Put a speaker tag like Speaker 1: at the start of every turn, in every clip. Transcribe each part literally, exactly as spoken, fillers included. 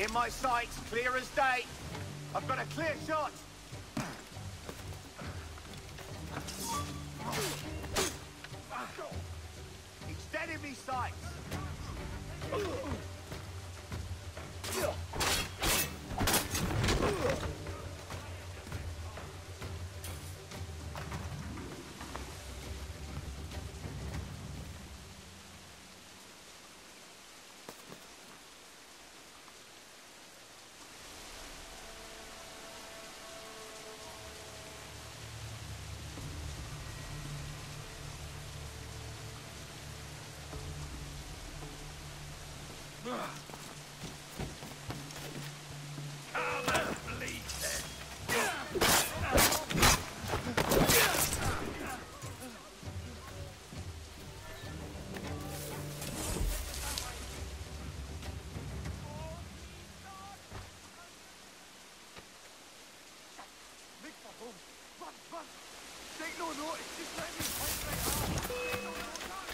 Speaker 1: In my sights, clear as day. I've got a clear shot. He's dead in me sights. Take no notice, just let me fight right out.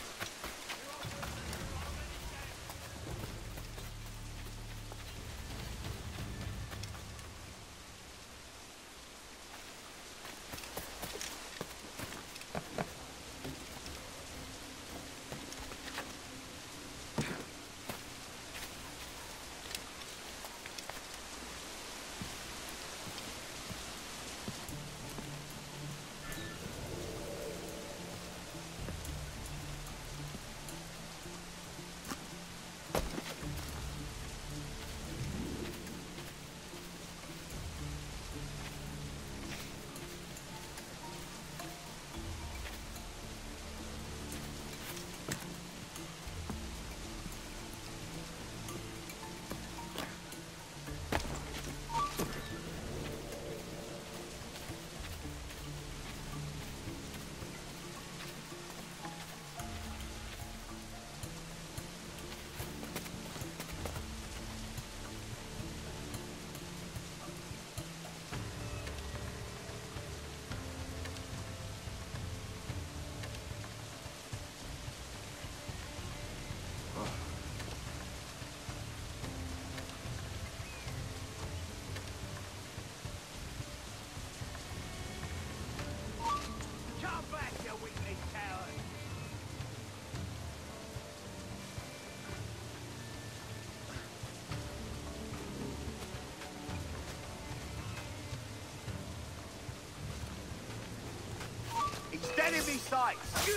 Speaker 1: He's dead in me sights.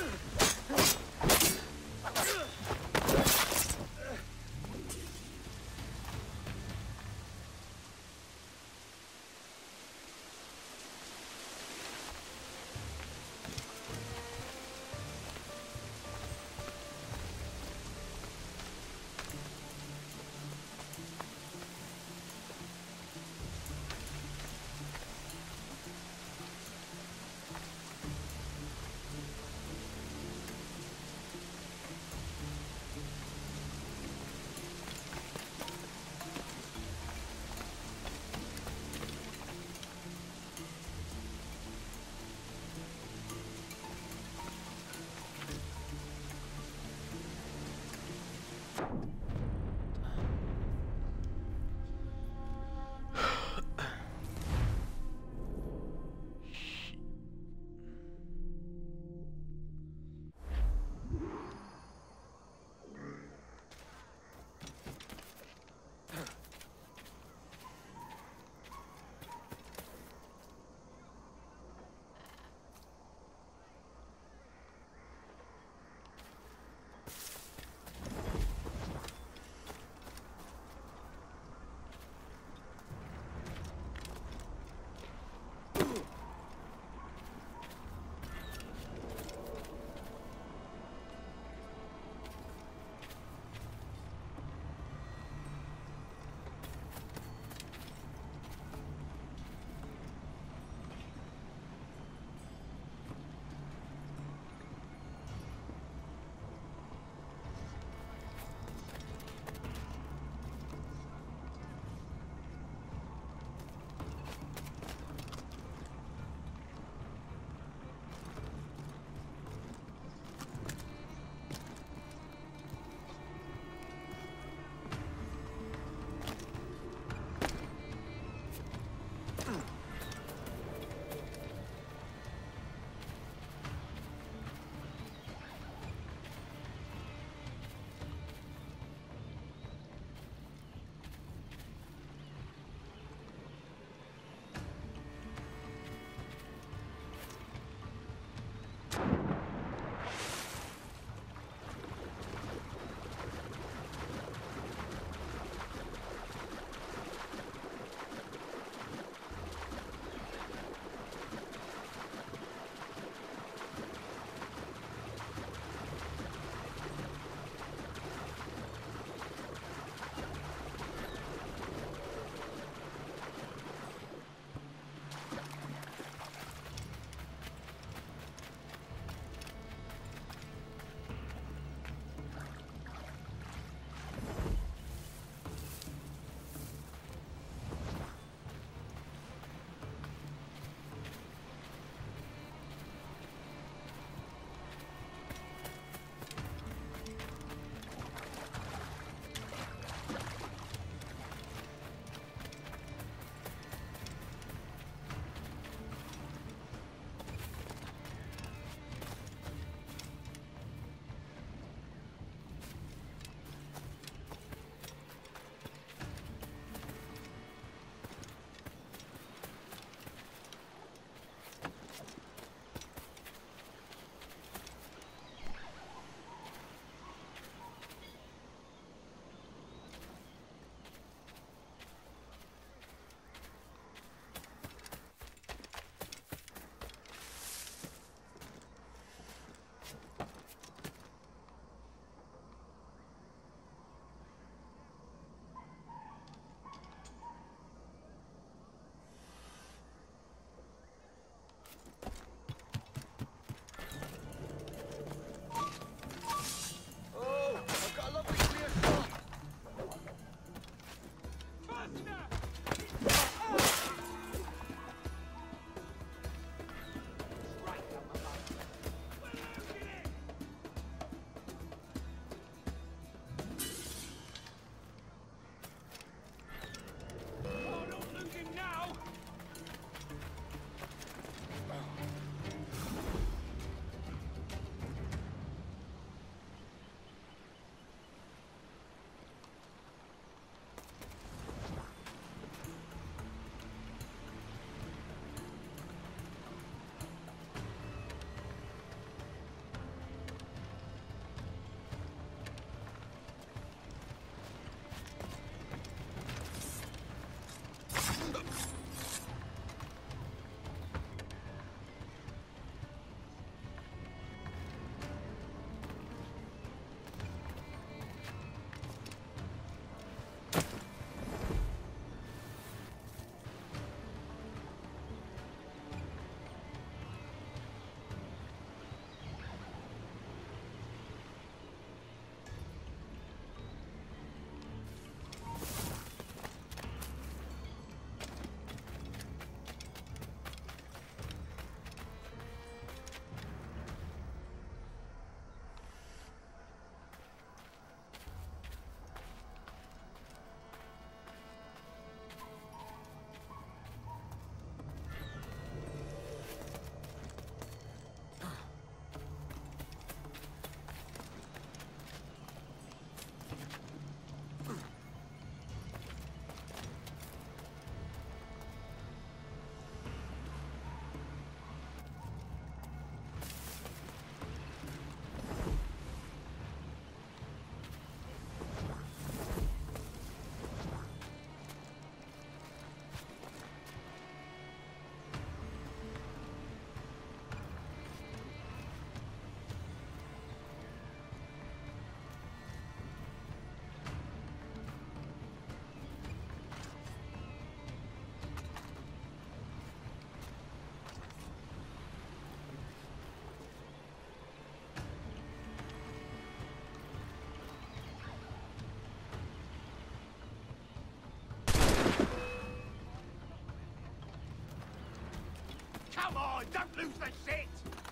Speaker 1: boy, don't lose the shit!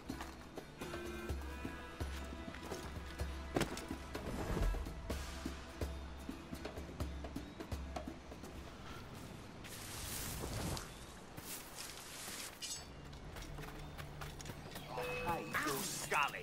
Speaker 1: Hey, you scully!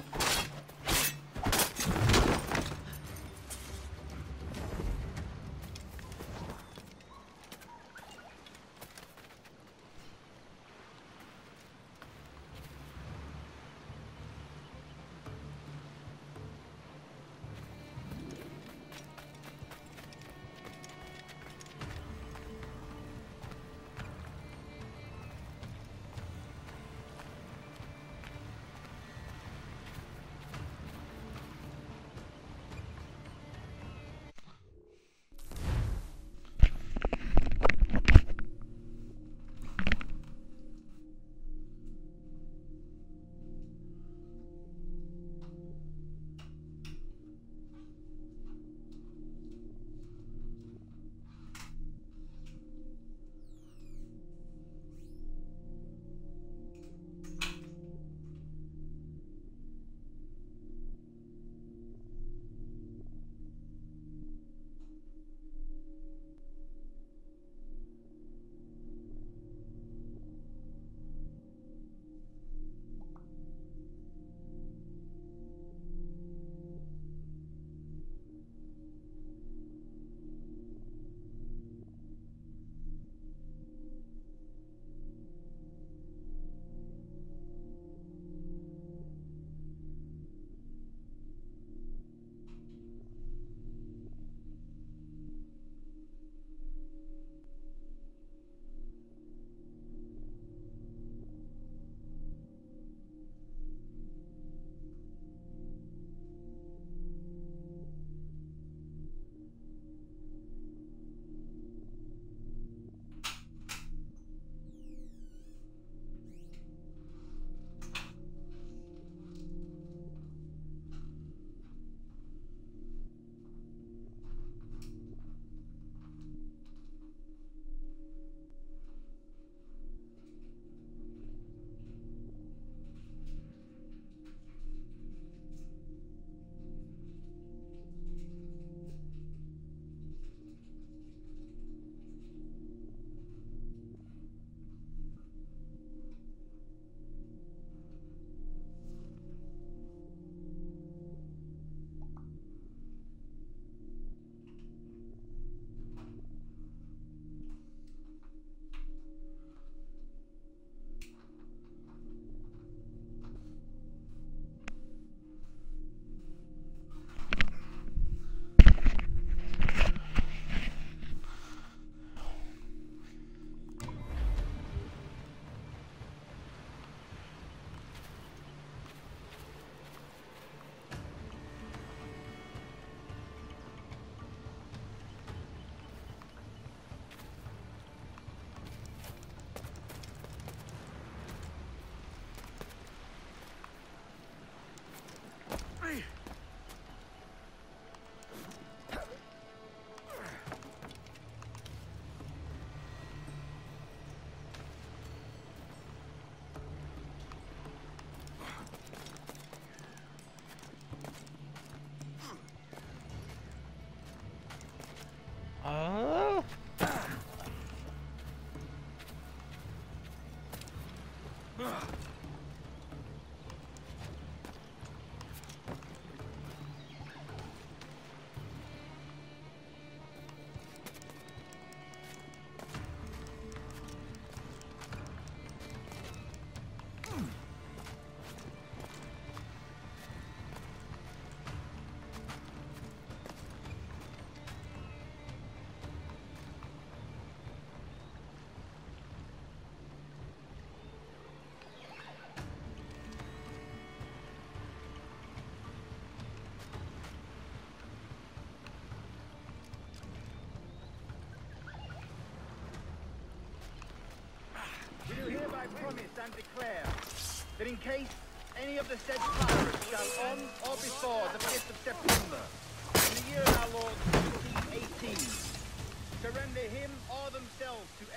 Speaker 2: I promise and declare that in case any of the said pirates shall on or before the fifth of September, in the year of our Lord seventeen eighteen, surrender him or themselves to any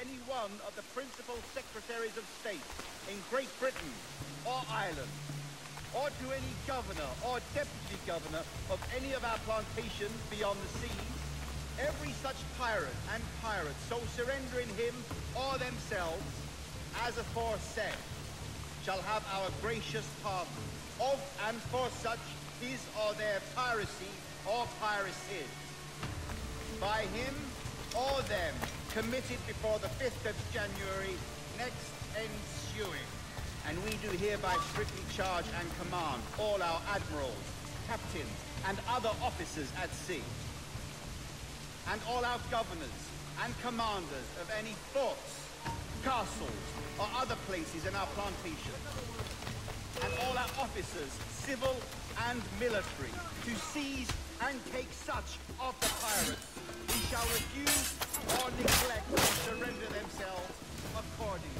Speaker 2: any one of the principal secretaries of state in Great Britain or Ireland, or to any governor or deputy governor of any of our plantations beyond the seas, every such pirate and pirate so surrendering him or themselves, as aforesaid, shall have our gracious pardon of and for such his or their piracy or piracies, by him or them committed before the fifth of January next ensuing. And we do hereby strictly charge and command all our admirals, captains, and other officers at sea, and all our governors and commanders of any forts, castles, or other places in our plantation, and all our officers, civil and military, to seize and take such of the pirates who shall refuse or neglect to surrender themselves accordingly.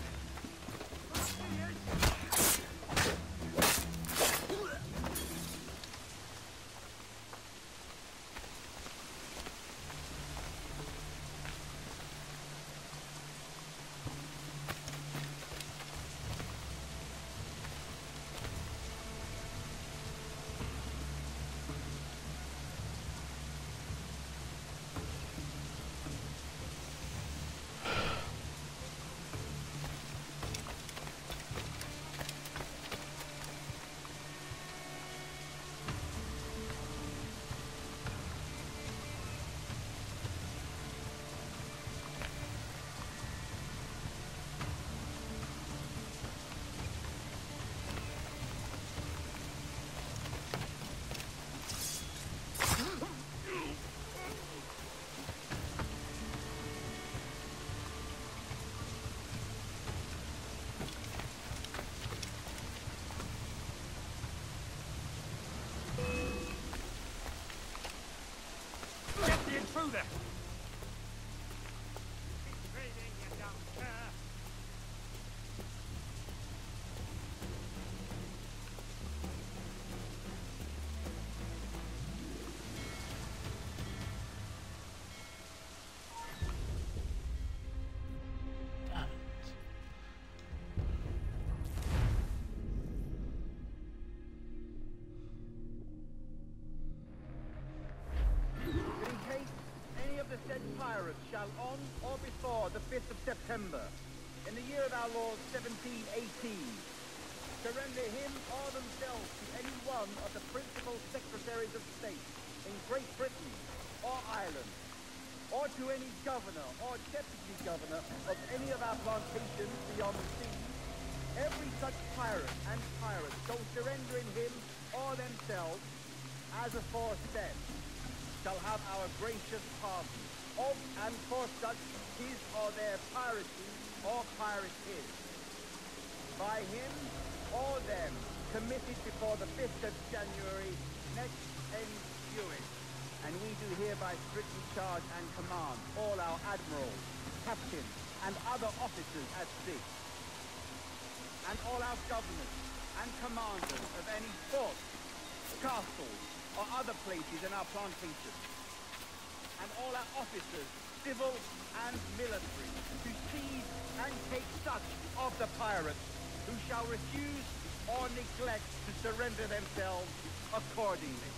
Speaker 1: Intruder! Trading, you dumb cur!
Speaker 2: Pirates shall on or before the fifth of September, in the year of our Lord seventeen eighteen, surrender him or themselves to any one of the principal secretaries of state in Great Britain or Ireland, or to any governor or deputy governor of any of our plantations beyond the seas, every such pirate and pirate so surrendering him or themselves, as aforesaid, shall have our gracious pardon of and for such his or their piracy or piracies, by him or them committed before the fifth of January next ensuing. And we do hereby strictly charge and command all our admirals, captains, and other officers at sea, and all our governors and commanders of any forts, castles, or other places in our plantations, and all our officers, civil and military, to seize and take such of the pirates who shall refuse or neglect to surrender themselves accordingly.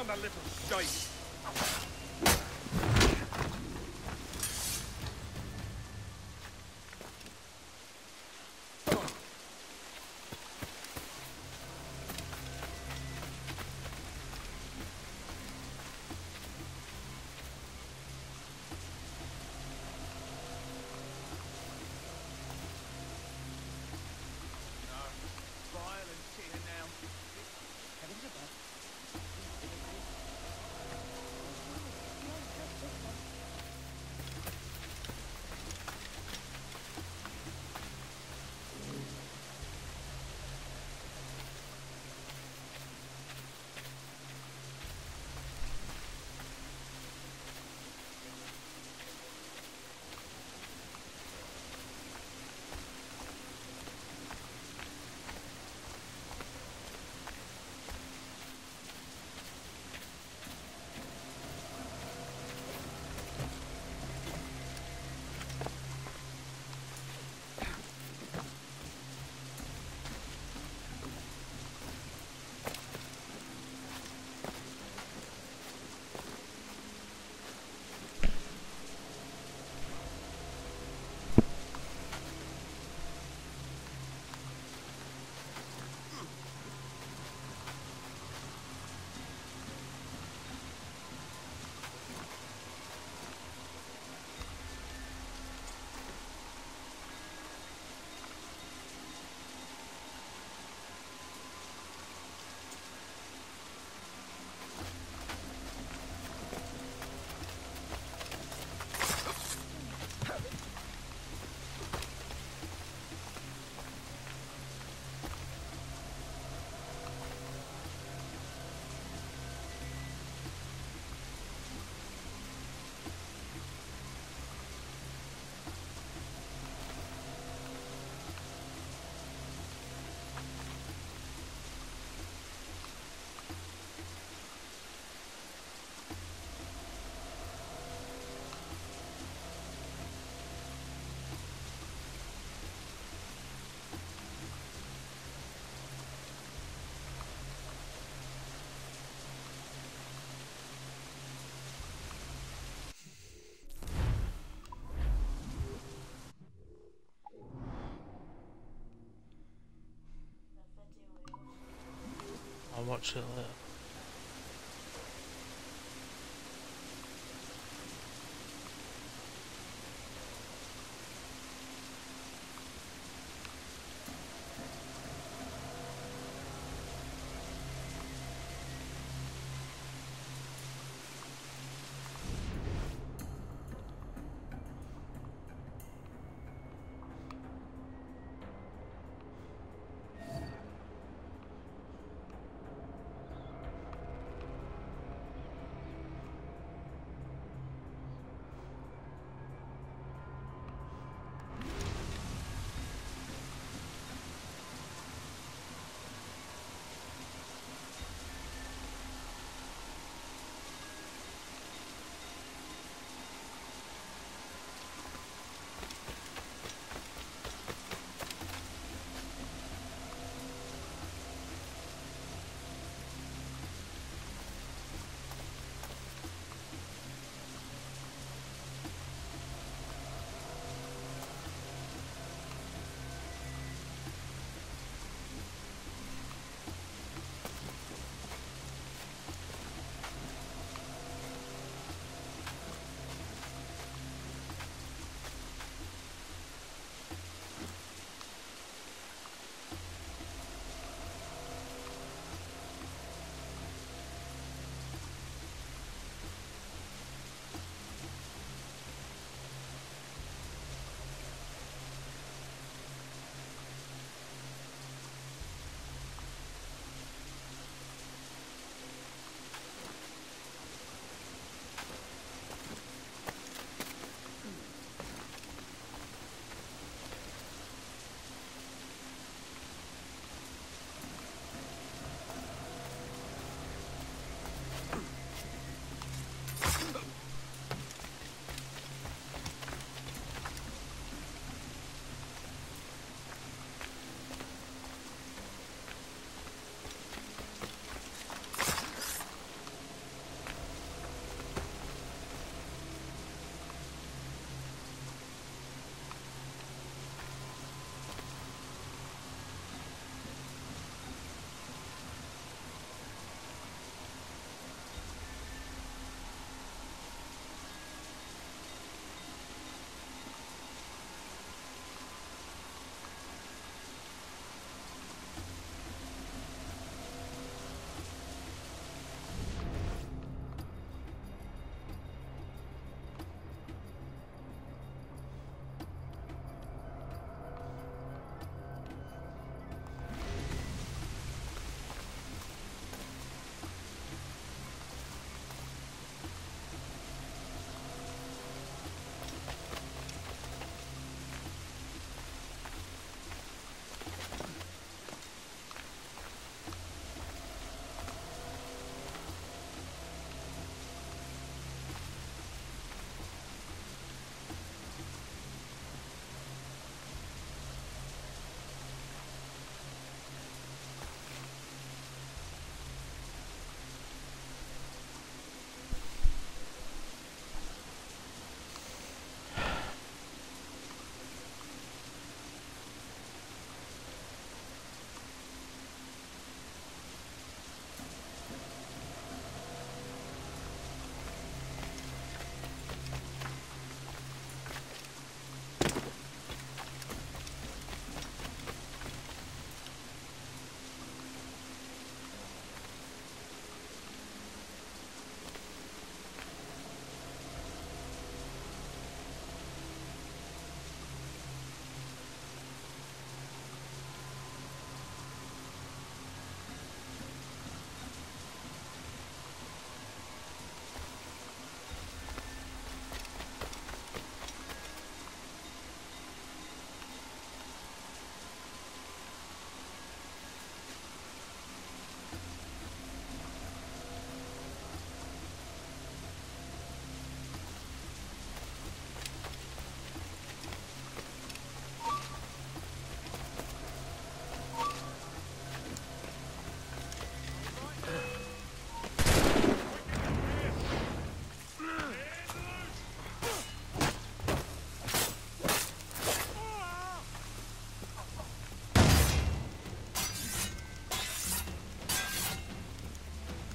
Speaker 1: on the little shite.
Speaker 3: I'll watch it later.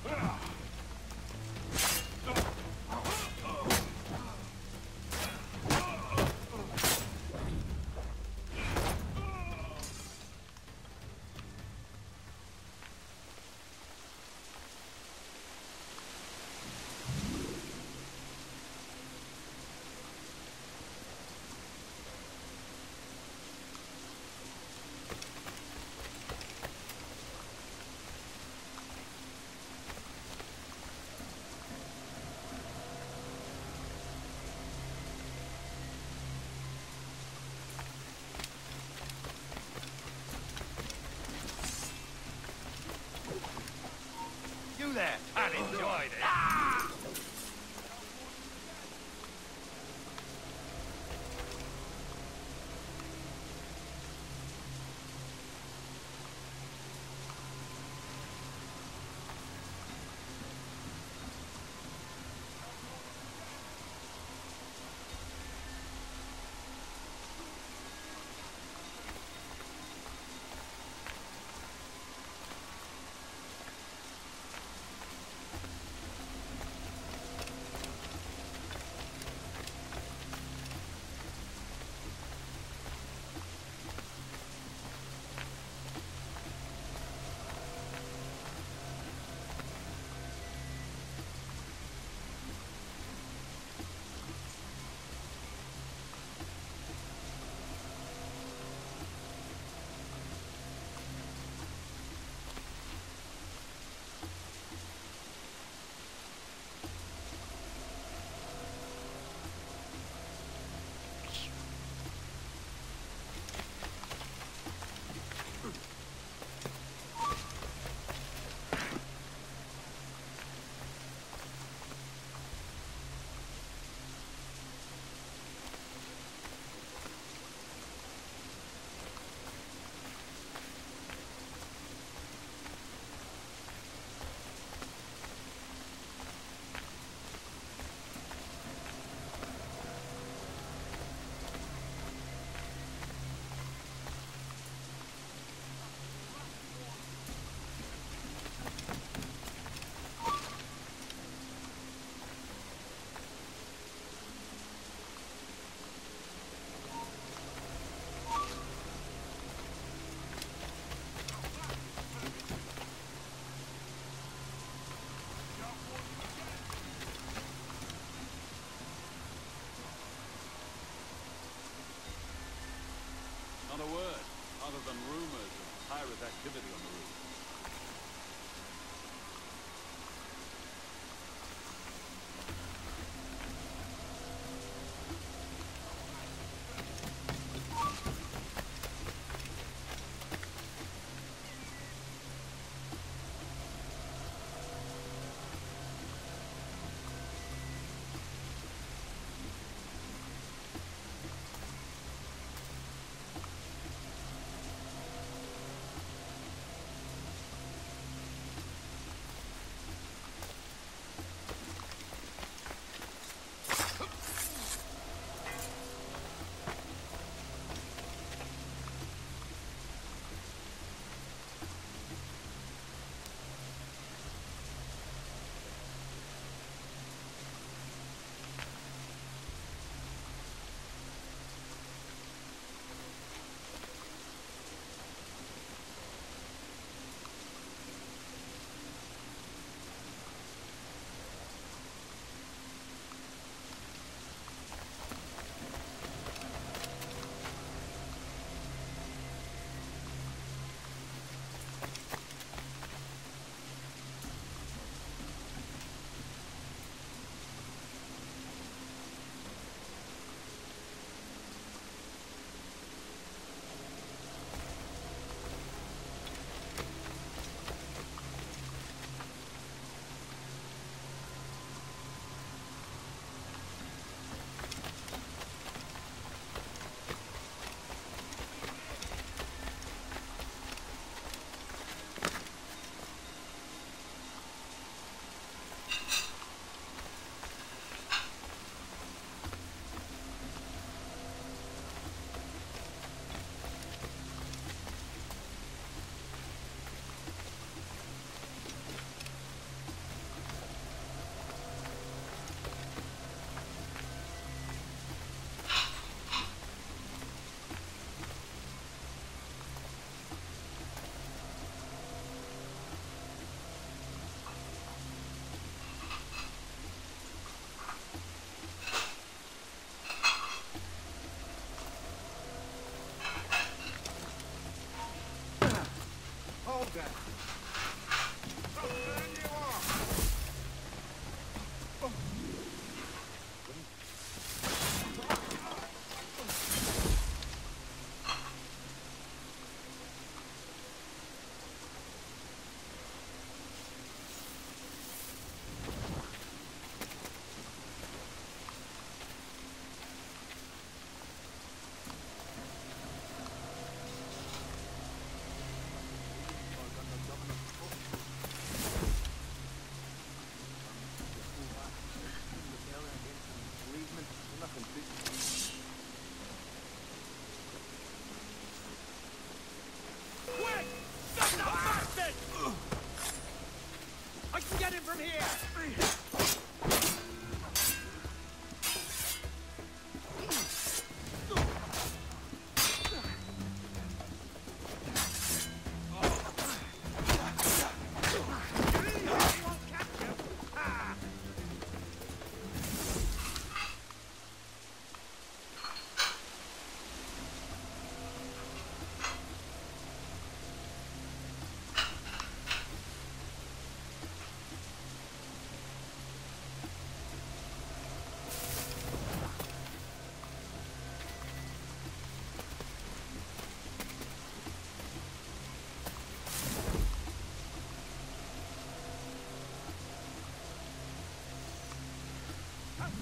Speaker 1: You there. I've enjoyed it.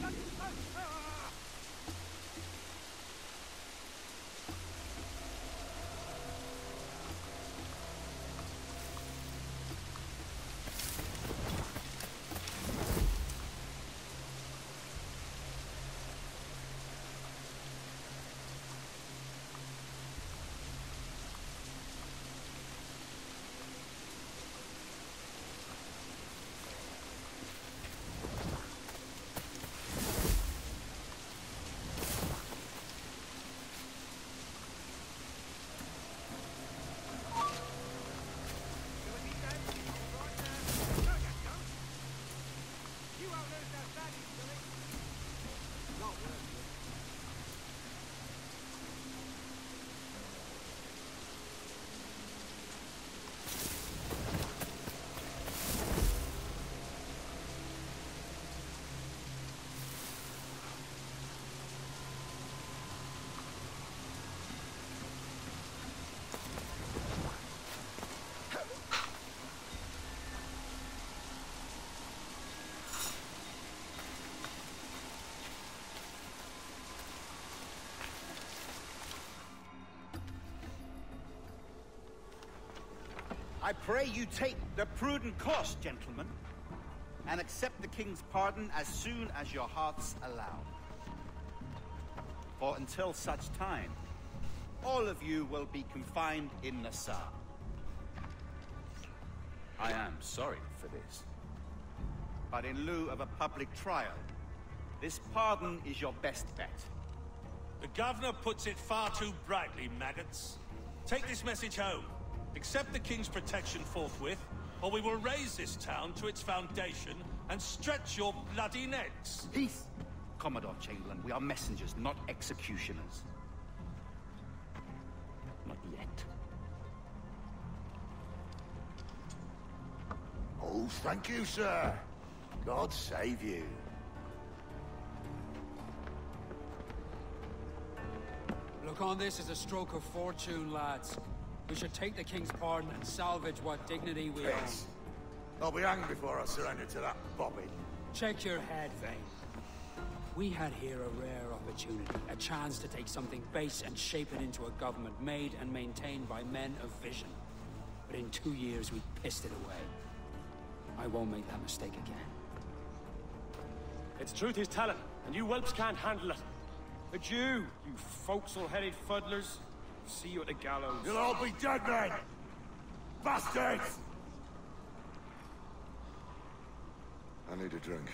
Speaker 2: I pray you take the prudent course, gentlemen, and accept the king's pardon as soon as your hearts allow. For until such time, all of you will be confined in Nassau. I am sorry for this, but in lieu of a public trial, this pardon is your best bet.
Speaker 4: The governor puts it far too brightly, maggots. Take this message home. Accept the king's protection forthwith, or we will raise this town to its foundation and stretch your bloody necks.
Speaker 2: Peace! Commodore Chamberlain, we are messengers, not executioners. Not yet.
Speaker 5: Oh, thank you, sir. God save you.
Speaker 6: Look on this as a stroke of fortune, lads. We should take the king's pardon and salvage what dignity we
Speaker 5: Yes. I'll be hanged before I surrender to that bobby.
Speaker 6: own. Check your head, Vane. We had here a rare opportunity, a chance to take something base and shape it into a government made and maintained by men of vision. But in two years, we pissed it away. I won't make that mistake again.
Speaker 7: It's truth he's telling, and you whelps can't handle it. Adieu, you forecastle-headed fuddlers. See you at the gallows.
Speaker 5: You'll all be dead men! Bastards! I need a drink.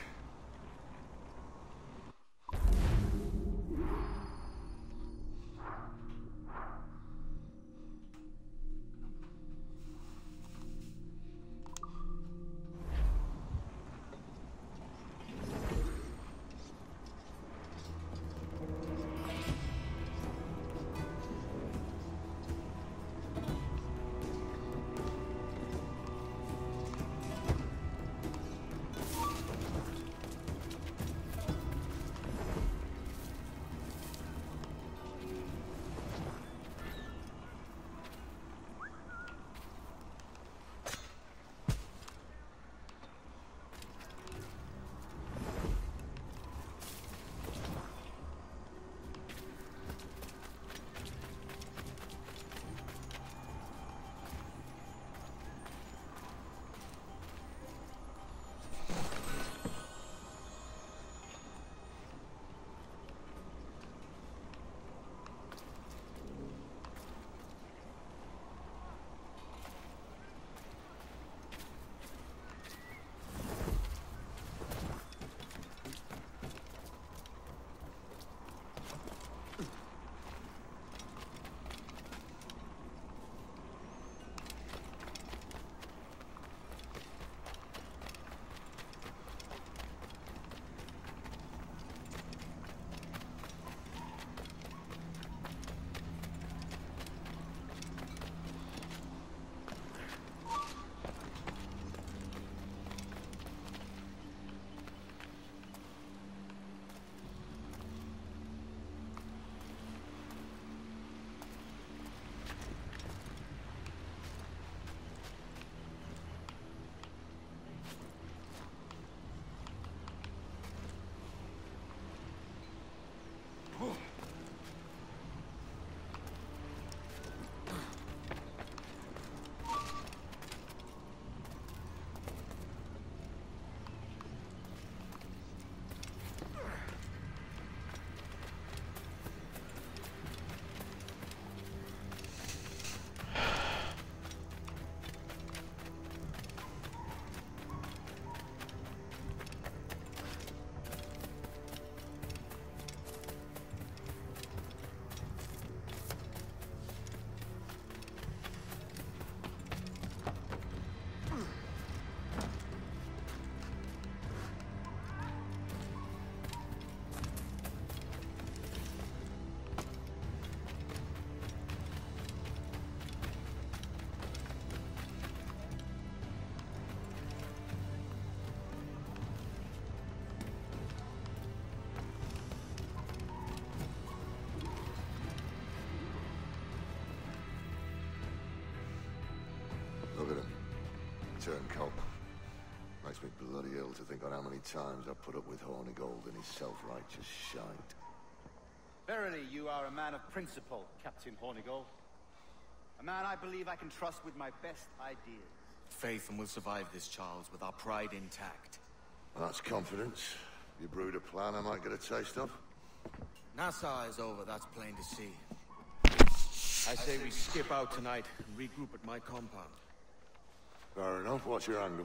Speaker 5: turncoat. Makes me bloody ill to think on how many times I've put up with Hornigold and his self-righteous shite.
Speaker 2: Verily, you are a man of principle, Captain Hornigold. A man I believe I can trust with my best ideas.
Speaker 8: Faith and we'll survive this, Charles, with our pride intact.
Speaker 5: Well, that's confidence. You brewed a plan I might get a taste of?
Speaker 8: Nassau is over, that's plain to see. I say we skip out tonight and regroup at my compound.
Speaker 5: Fair enough. What's your angle?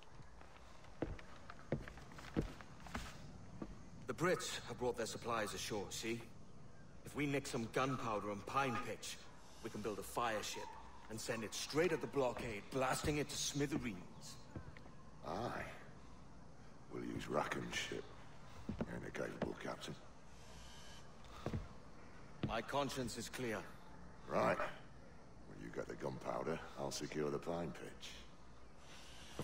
Speaker 8: The Brits have brought their supplies ashore, see? If we nick some gunpowder and pine pitch, we can build a fire ship and send it straight at the blockade, blasting it to smithereens.
Speaker 5: Aye. We'll use Rackham's ship. Ain't a capable captain.
Speaker 8: My conscience is clear.
Speaker 5: Right. When you get the gunpowder, I'll secure the pine pitch.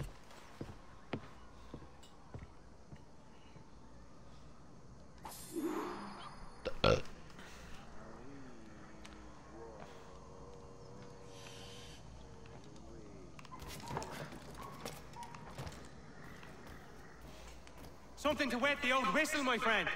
Speaker 3: Uh.
Speaker 7: Something to wet the old whistle, my friend.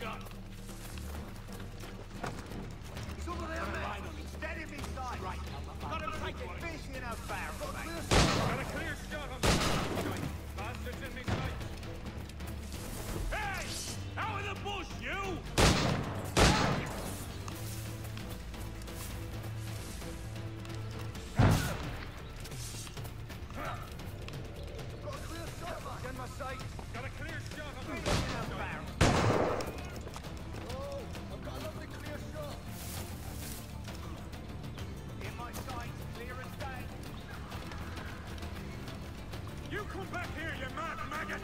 Speaker 7: shot.
Speaker 2: He's over there, man. Dead in me side. Right. Got him taking fish in our barrel, mate.
Speaker 7: Got a clear shot on me. Bastards in me sight.
Speaker 4: Hey! Out of the bush, you!
Speaker 2: Got a clear shot, man. In my sight.
Speaker 7: Got a clear shot on me.
Speaker 2: Fish in our barrel. Oh, I've got a lovely clear shot. In my sight, clear as day.
Speaker 7: You come back here, you mad maggot!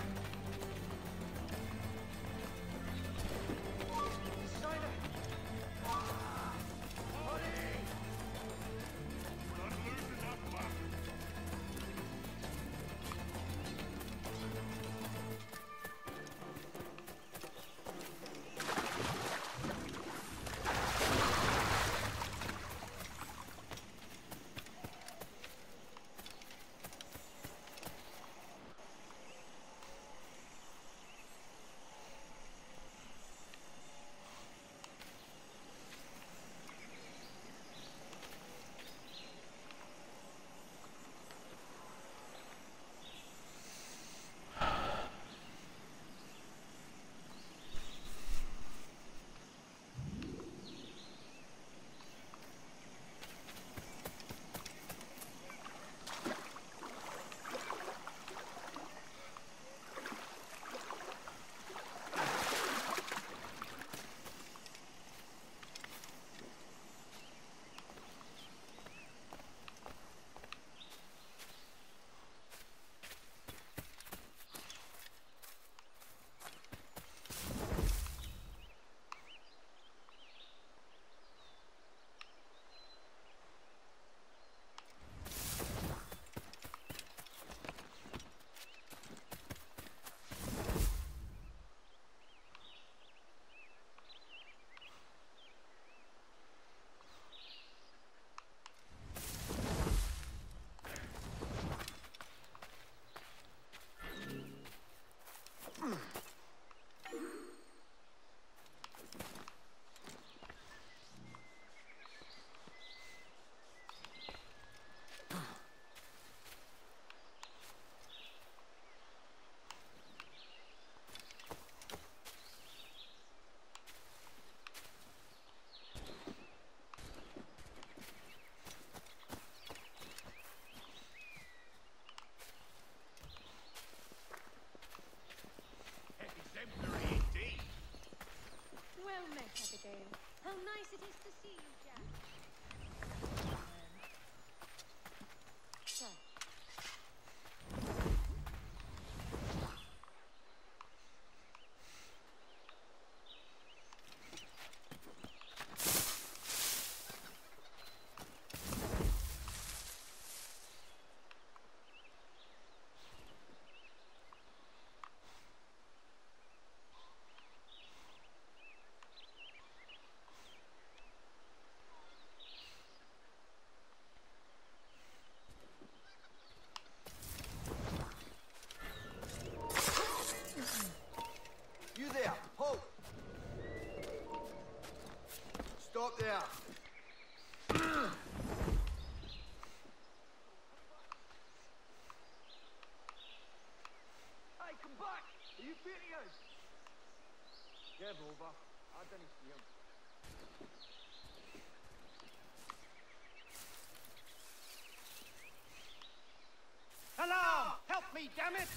Speaker 9: How nice it is to see you, Jack. So.
Speaker 2: You there, halt! Stop there.
Speaker 1: Hey, come back! Are you videos?
Speaker 2: Give over. I didn't see him.
Speaker 7: Alarm! Help me, damn it!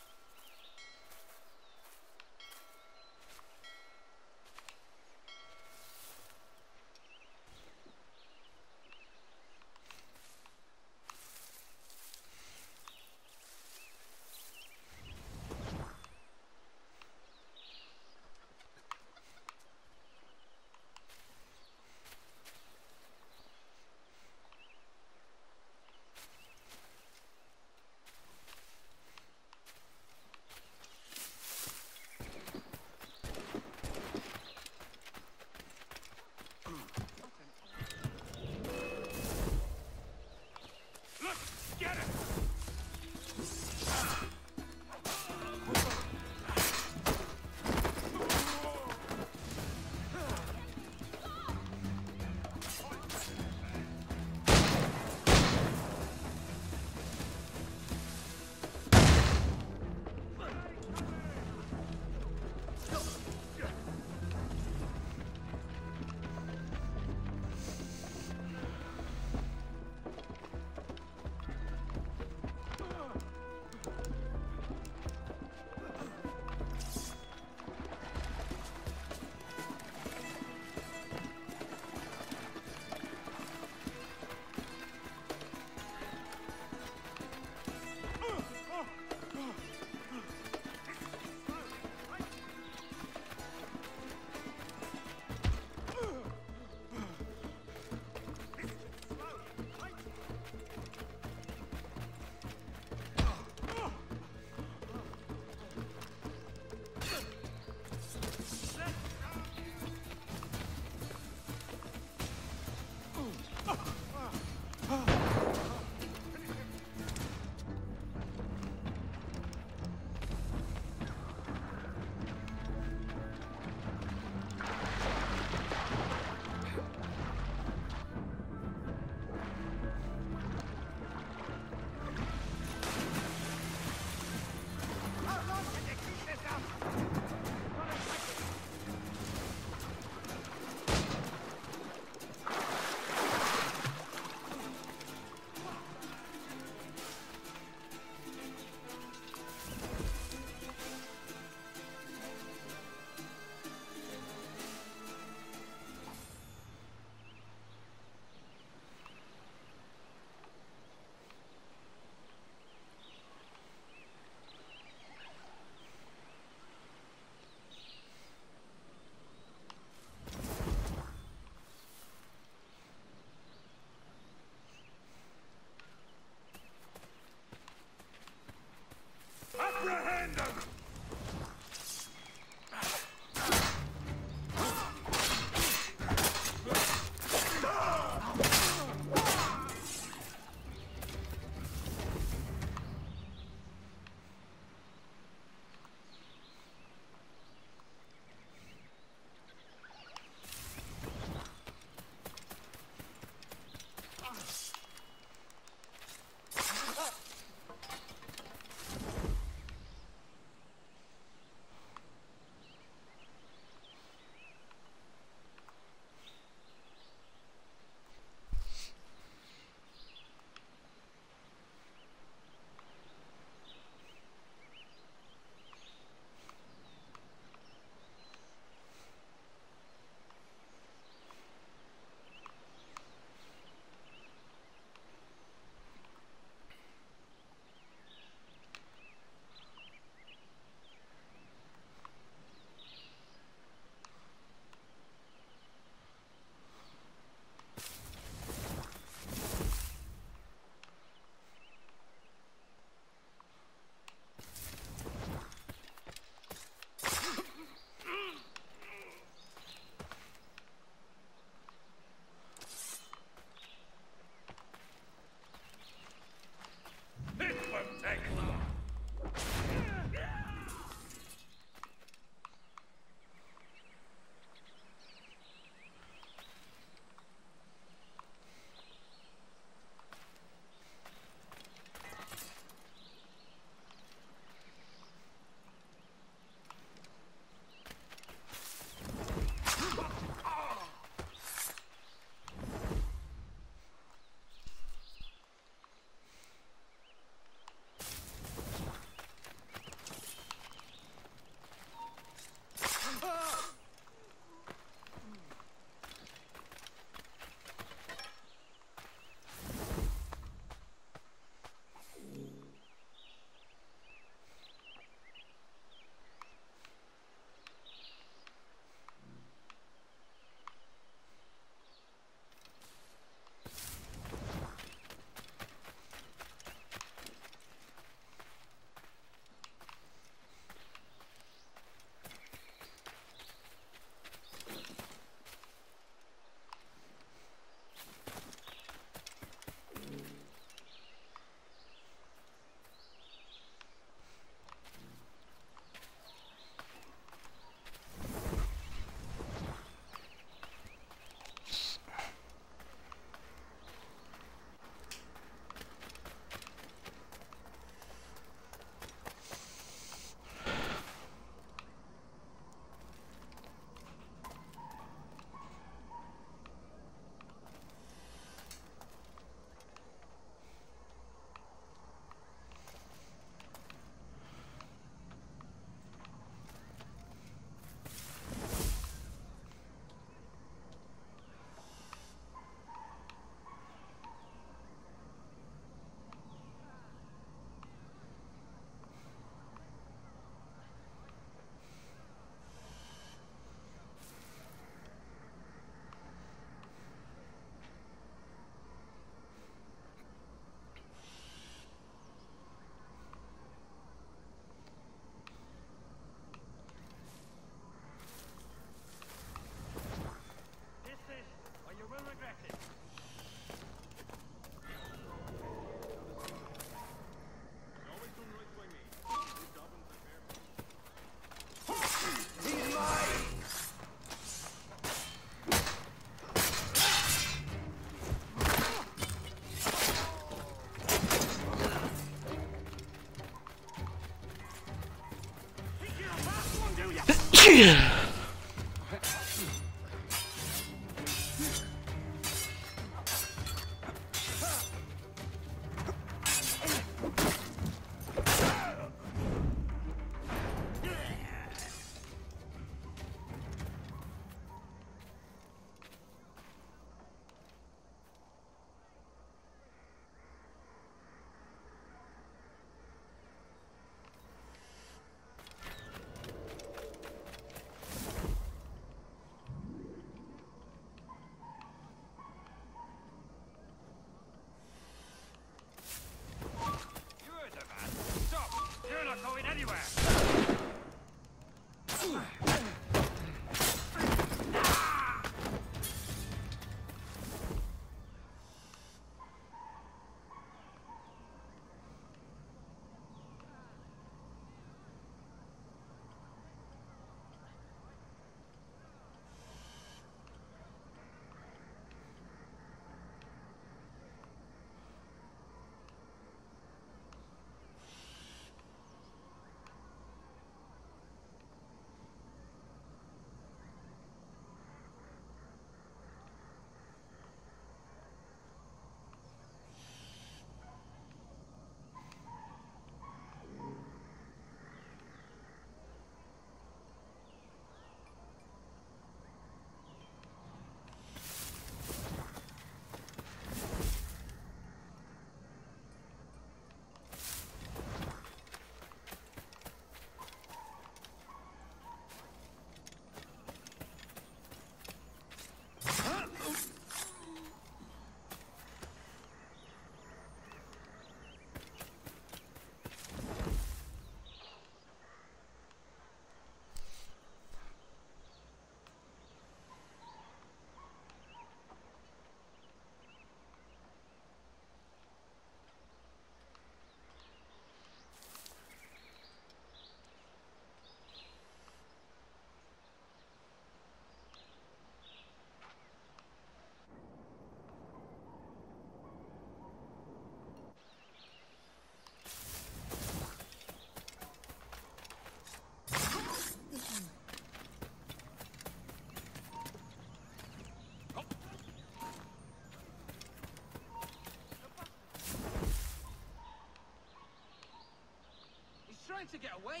Speaker 1: Trying to get away?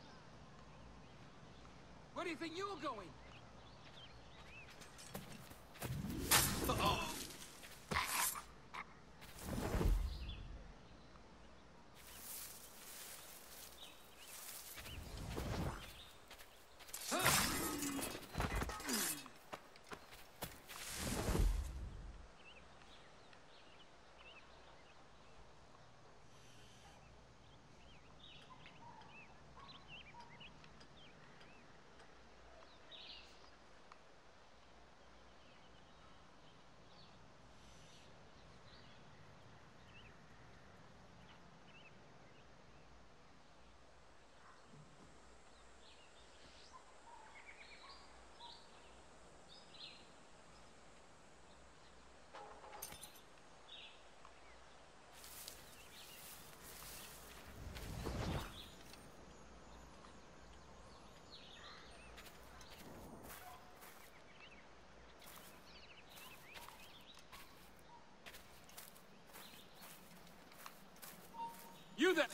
Speaker 1: Where do you think you're going? Oh. You there!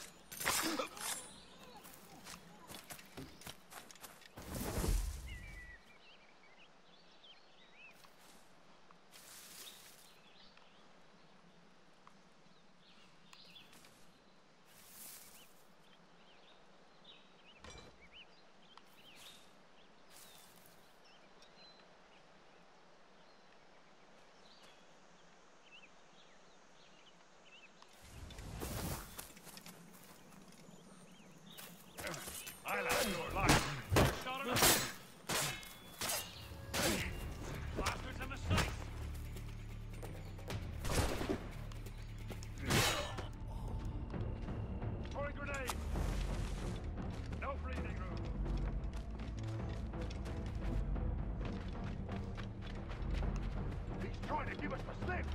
Speaker 2: Give us the slip!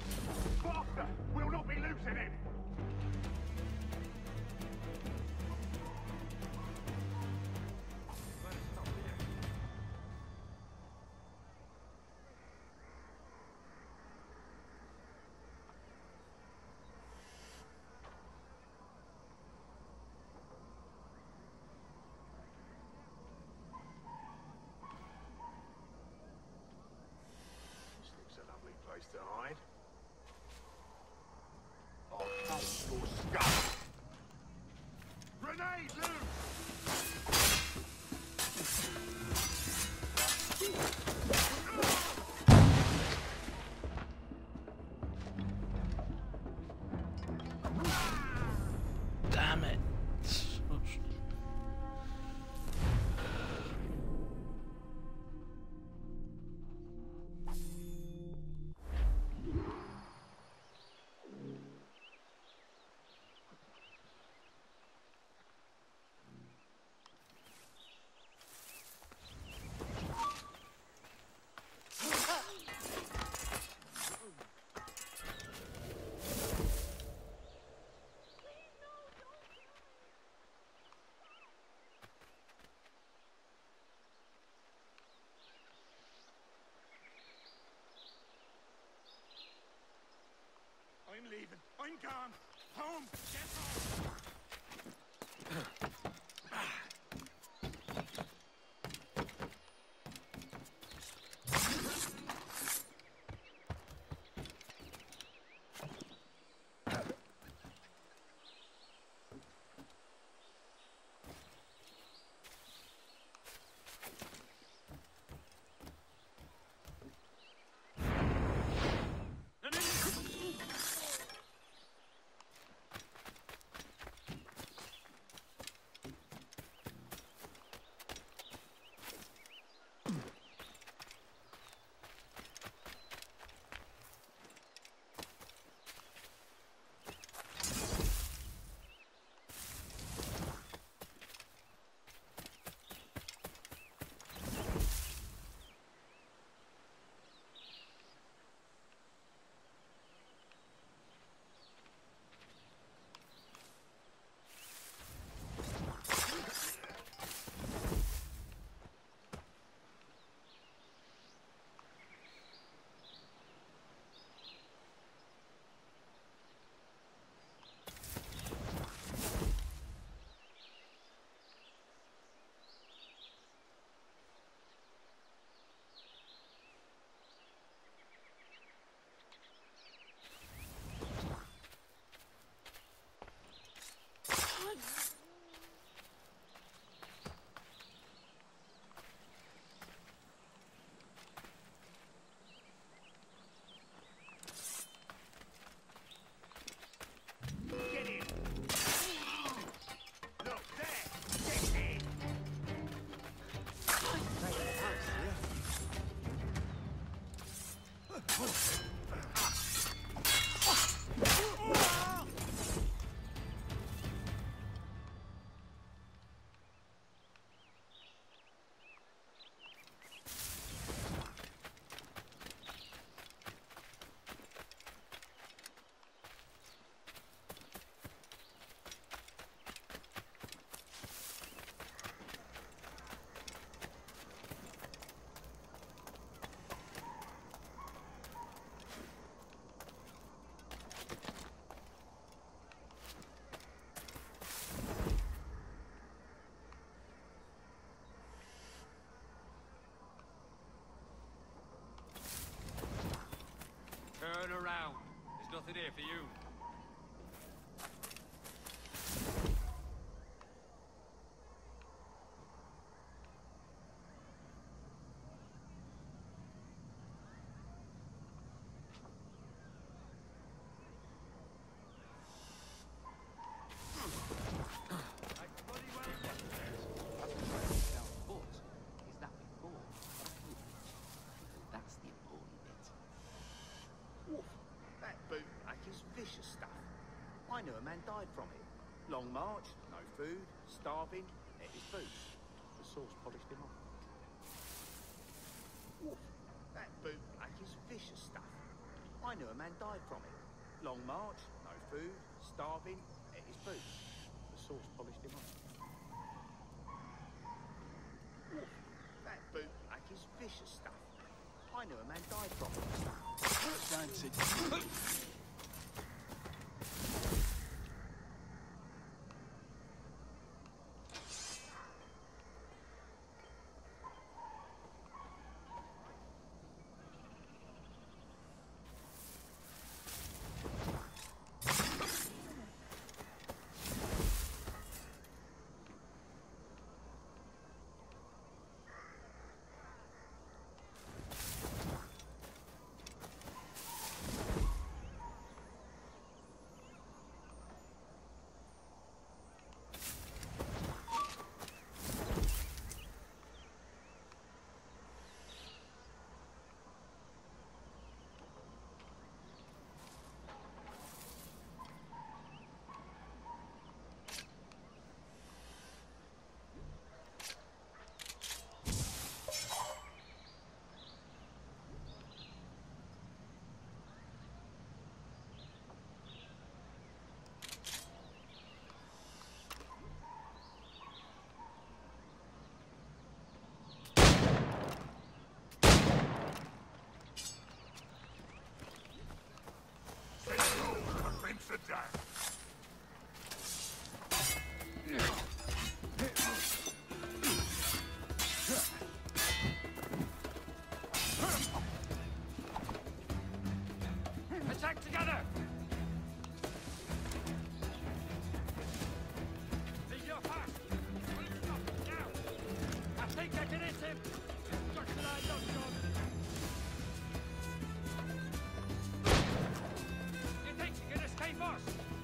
Speaker 2: Faster! We'll not be losing him!
Speaker 3: Damn it.
Speaker 1: I'm leaving. I'm gone. Home. Get home.
Speaker 7: Turn around. There's nothing here for you.
Speaker 2: Vicious stuff. I knew a man died from it. Long march, no food, starving, ate his boots. The sauce polished him off. Woof, that boot black is vicious stuff. I knew a man died from it. Long march, no food, starving, ate his boots. The sauce polished him off. Woof, that boot black is vicious stuff. I knew a man died from it.
Speaker 1: Dancing.
Speaker 7: Attack together! Take your fast! Now! I think I can hit him! Just that I don't, John! You think you can escape us?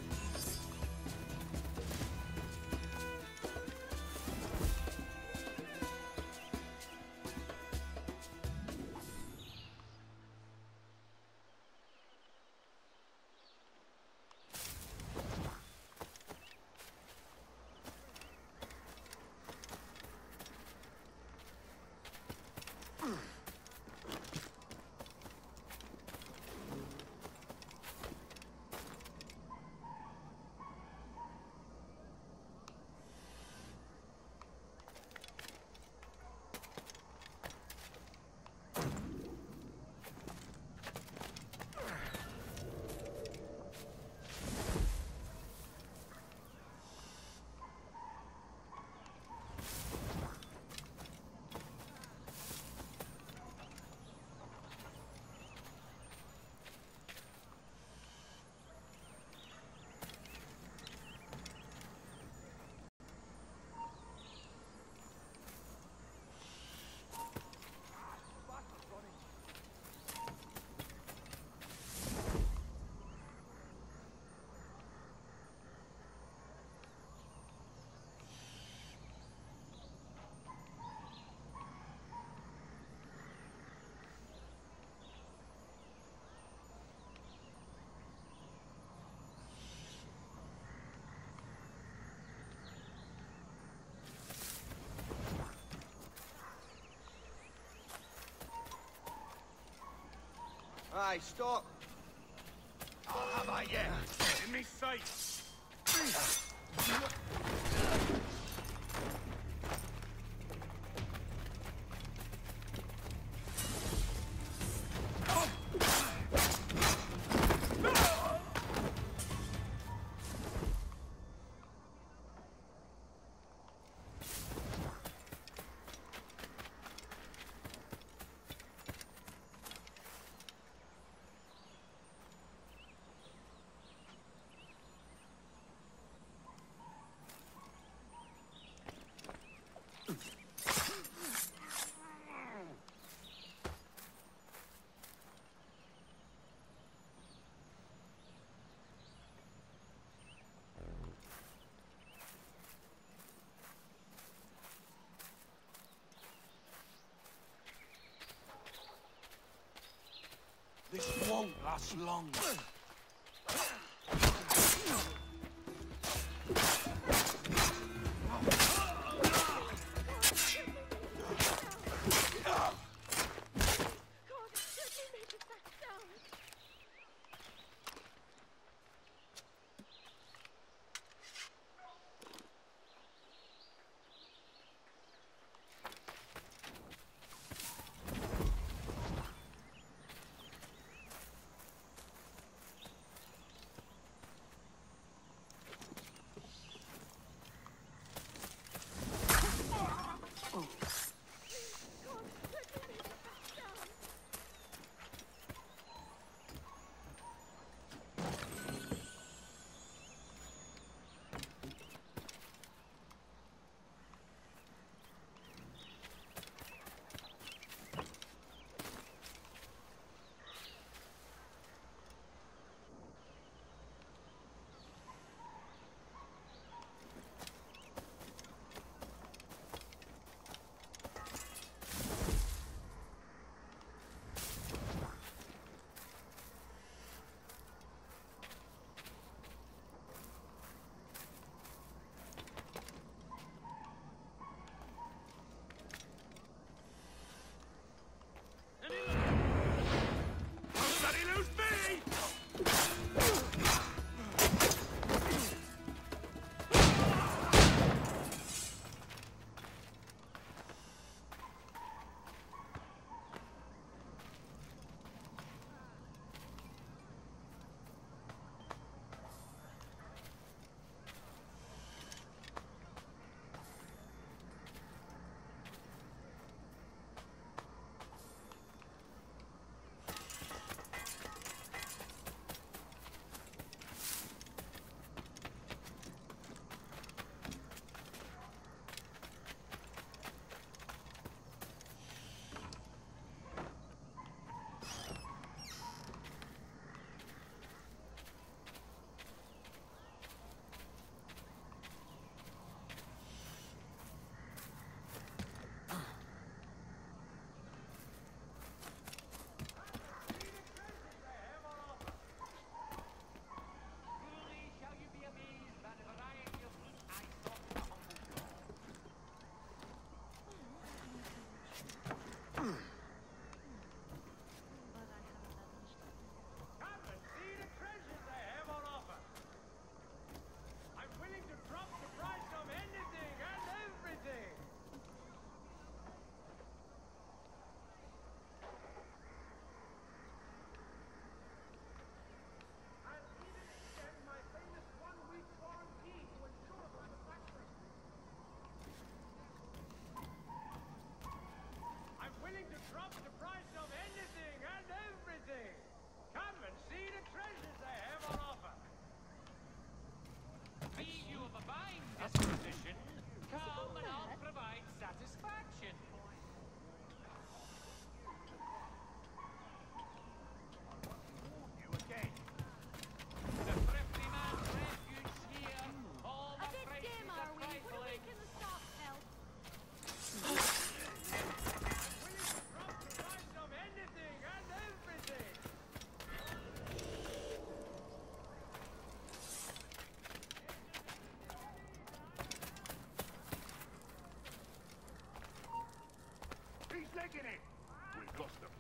Speaker 2: Aye, stop.
Speaker 1: What have I yet? In me sight.
Speaker 4: This won't last long.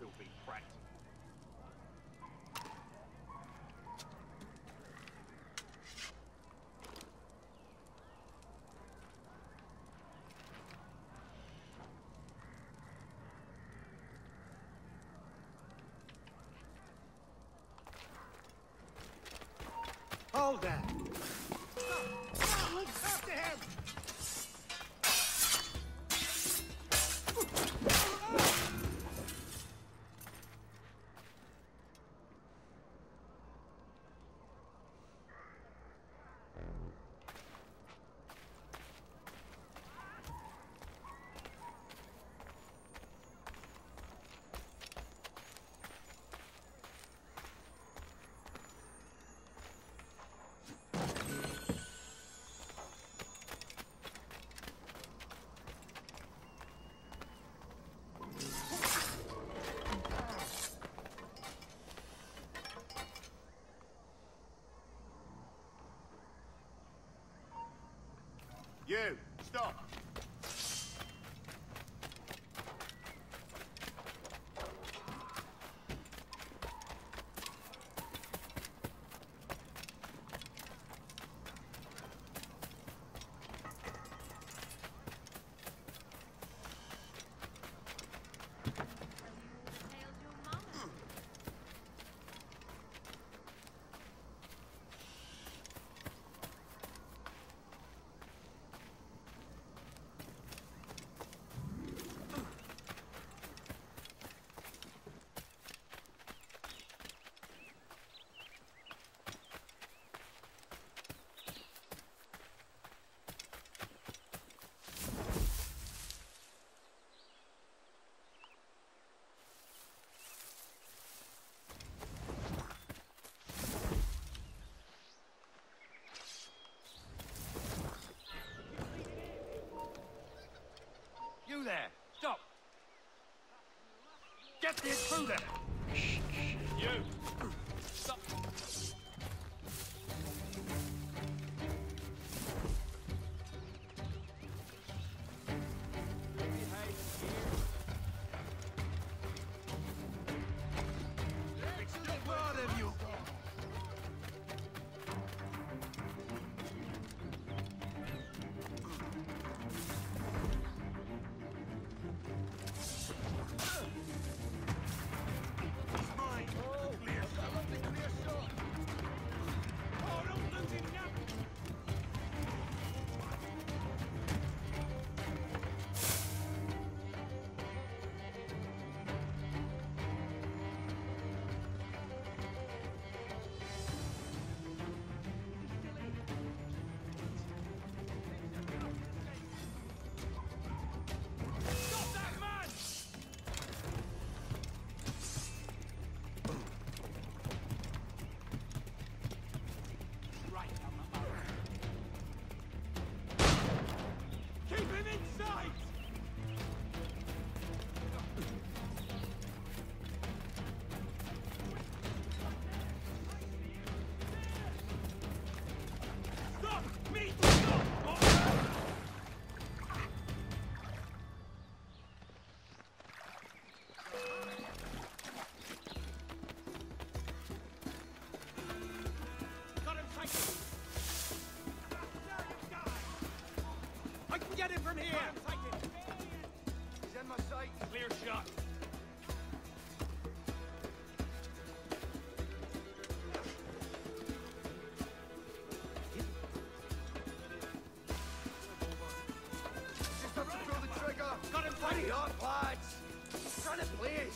Speaker 7: filthy prat.
Speaker 1: Hold that! Look after him! You, stop!
Speaker 7: You there! Stop! Get the intruder! You! Stop!
Speaker 1: Get him from here! He's in my sight.
Speaker 7: Clear shot.
Speaker 1: Just have to pull the trigger. Got him fighting hard, lads. Run it, please.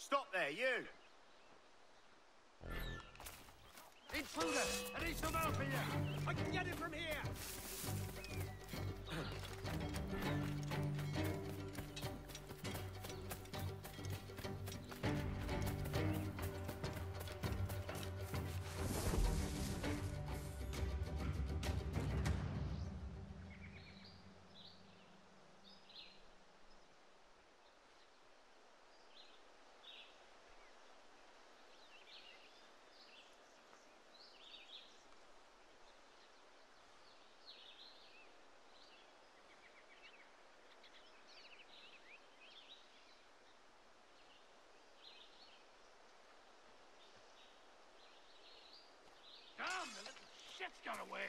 Speaker 2: Stop there, you!
Speaker 1: Intruder! I need some help here! I can get him from here!
Speaker 4: Damn, the little shit's got away.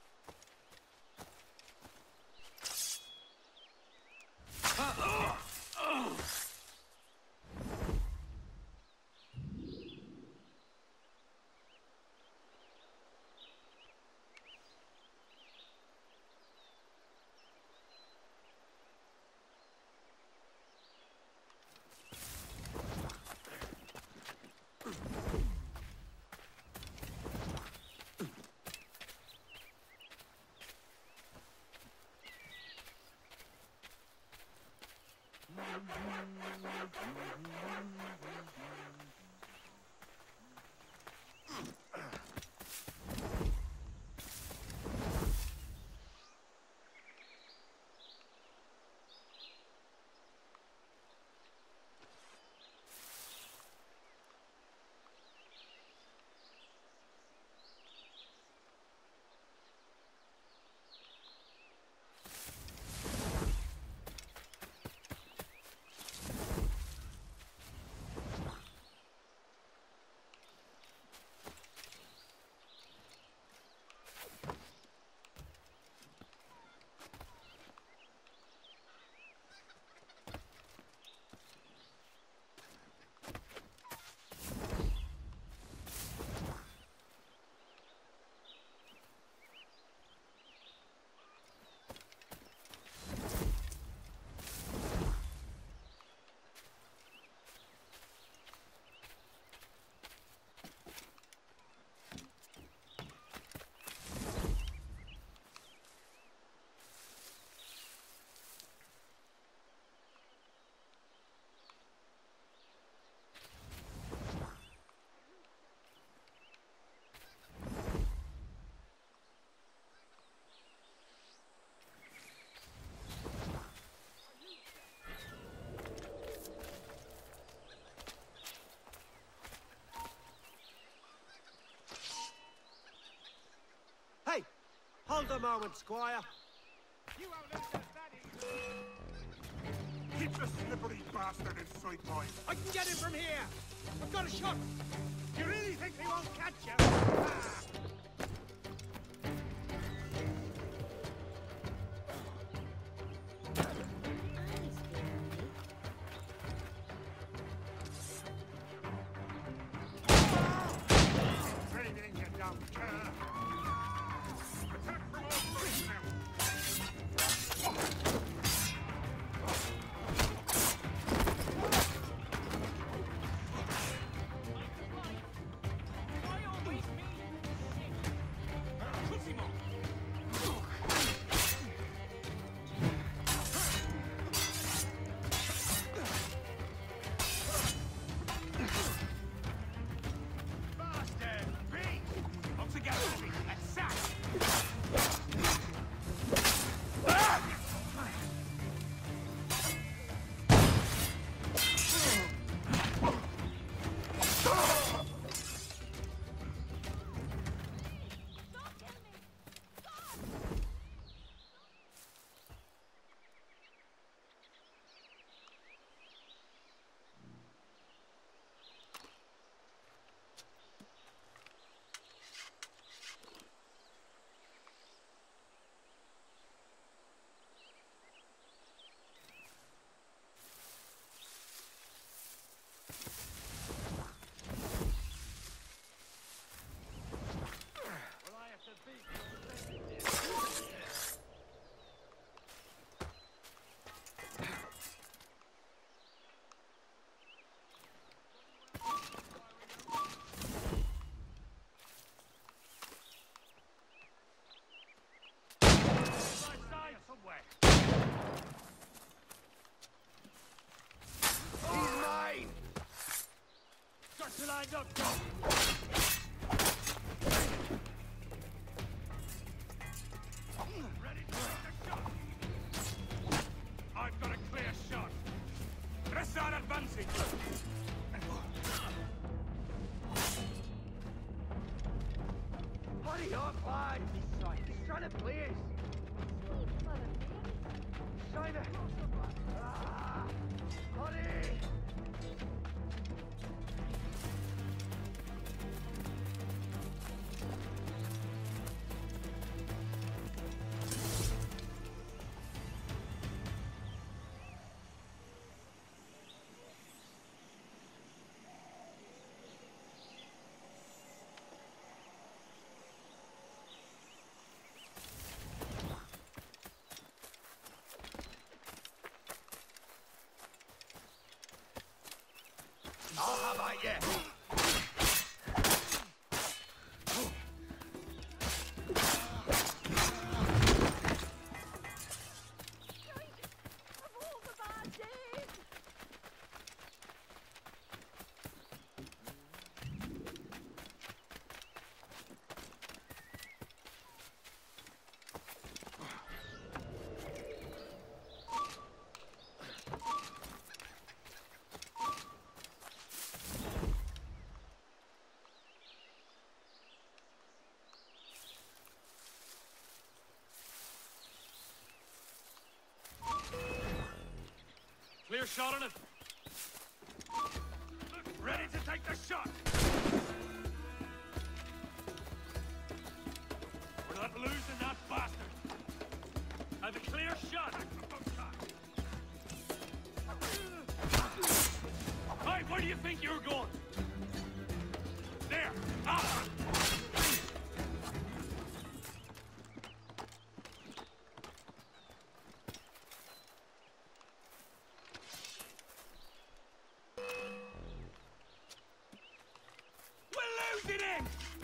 Speaker 1: Hold a moment, Squire.
Speaker 2: You won't lose us that easy.
Speaker 1: Keep the slippery bastard in sight, boys. I can get him from here. I've got a shot. You really think he won't catch you? Ah! Training, you dumb cur. Attack from all sides now.
Speaker 2: Why always me?
Speaker 7: bastards lined up.
Speaker 1: Ready to take the shot. I've got a clear shot. Dressar advancing.
Speaker 2: Hurry up, lad! He's trying to play us! Trying to... Ah! Hurry!
Speaker 1: I'll have I yet. Clear shot on it. Ready to take the shot. We're not losing that bastard. Have a clear shot. Hey, where do you think you're going? There. Ah! We're losing him!